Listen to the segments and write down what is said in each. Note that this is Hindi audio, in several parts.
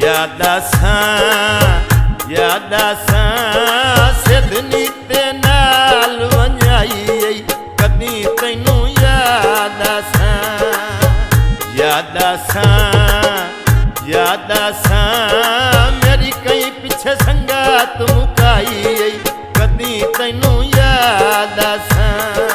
यादासां सिधनी ते नाल वञाई कदी तैनू यादासां मेरी कई पिछे संगात मुकाई कदी तैनू यादासां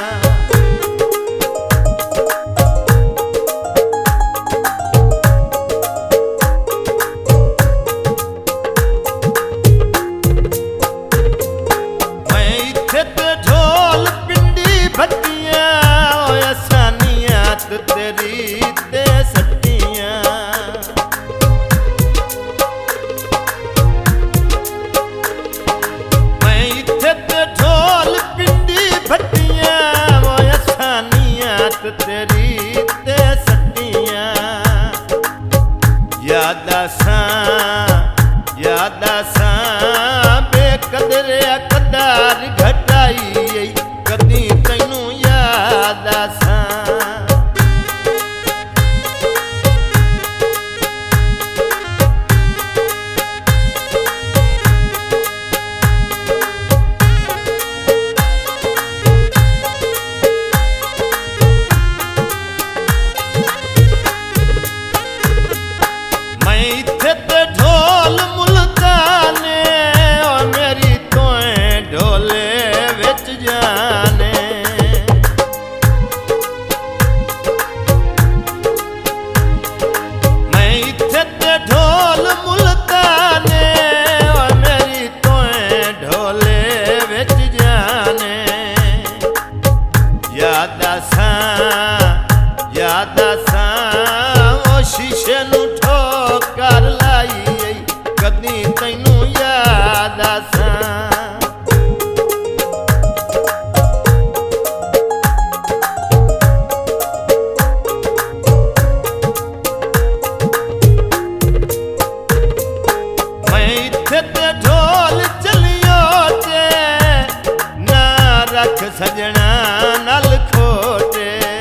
तेरी ते सट्टियां मैं इत्थे ते ढोल पिंडी भट्टियां वो आसानियां तेरी ते सट्टियां यादासां बेकदर कदार घटाई कदी तैनू यादासां ढोल मुल्ताने और मेरी तोएं ढोले विच जाने मैं इत्थे ते ढोल मुल्ताने और मेरी तोएं ढोले विच जाने यादासां ओ शीशे नू ठोकर लाई कदी तैनू यादासां मैं इत्थे ते ढोल चलियो ते ना रख सजना नल खोटे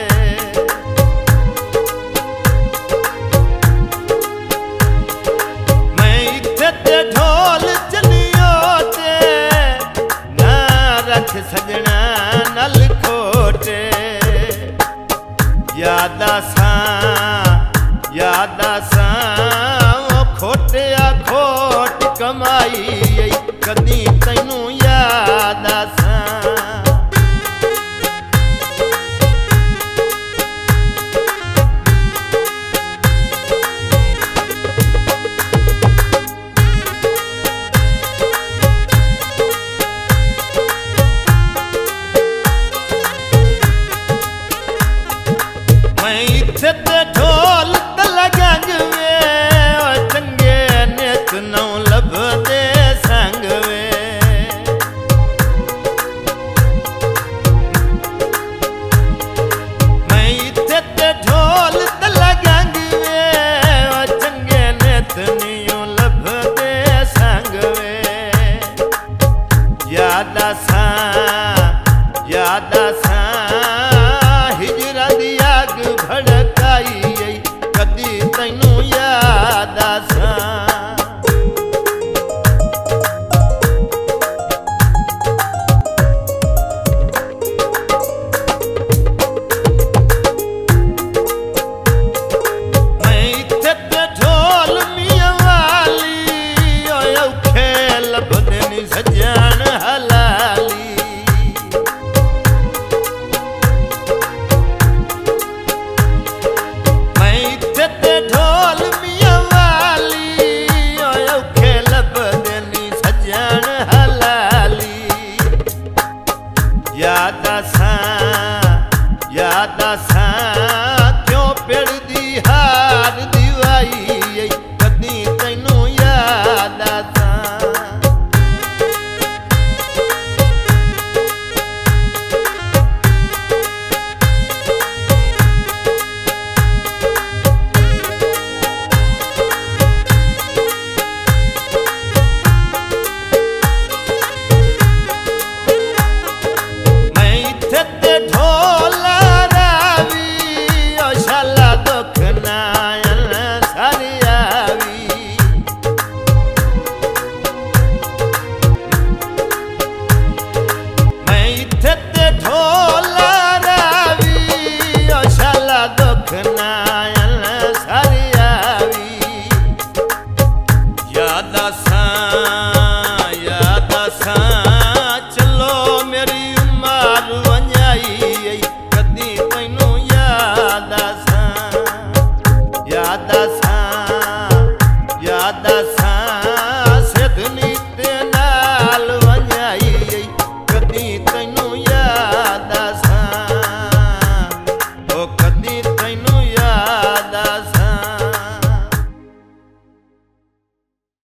ढोल चलियो ते ना रख सजना नल खोटे यादासां वो खोटिया खोट कमाई कदी तैनू यादासां मैं इत्थे ते ढोल तलगंग वे चंगे नित नौ लभदे संग वे मैं इत्थे ते ढोल तलगंग वे चंगे नित नियो लभदे संग वे यादासां हिजरा दी आग भड़काई कदी तैनू यादासां मैं इत्थे ते ढोल मियां याद आसा